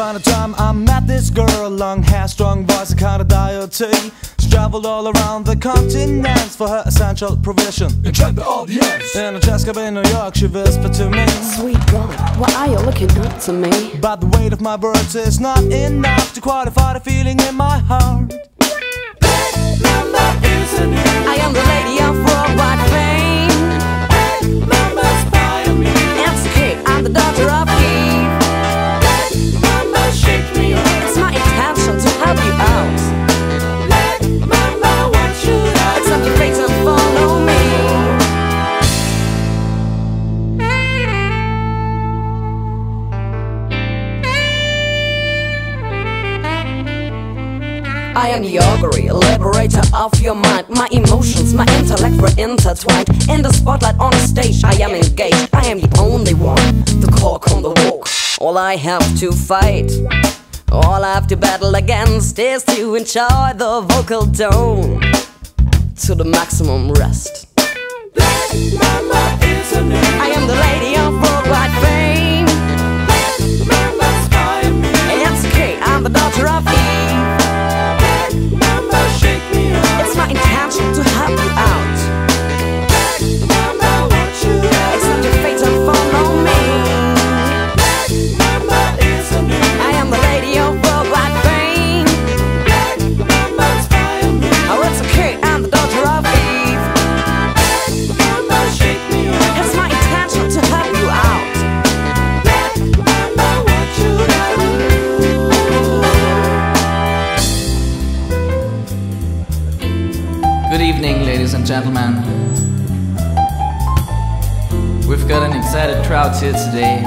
upon a time I met this girl, long hair, strong voice, a kind of deity. She traveled all around the continents for her essential provision. Enjoy the audience. In a jazz club in New York, she whispered to me, "Sweet God, why are you looking up to me?" but the weight of my words is not enough to qualify the feeling in my heart. I am the lady of worldwide fame. Mama, inspire me. It's okay, I'm the daughter of Eve. Mama, shake me up. It's my intention to help you out. Mama, what should I do? Accept your fate and follow me. I am the augury, liberator of your mind. My emotions, my intellect were intertwined. In the spotlight on the stage, I am engaged. I am the only one, the cork on the walk. All I have to fight, all I have to battle against is to enjoy the vocal tone to the maximum rest. Mama is a name. I am the lady of worldwide fame. Mama, inspire me. It's okay, I'm the daughter of Eve. Mama, shake me up. It's my intention to help you out. Mama, what should I do? Accept your fate and follow me. Mama is a name. I am the lady of worldwide fame. Mama, inspire me. Oh, it's okay, I'm the daughter of Eve. Mama, shake me up. It's my intention to help you out. Mama, what should I do? Good evening, ladies and gentlemen. We've got an excited crowd here today.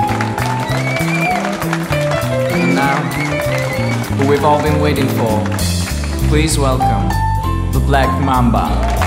And now, who we've all been waiting for, please welcome the Black Mamba.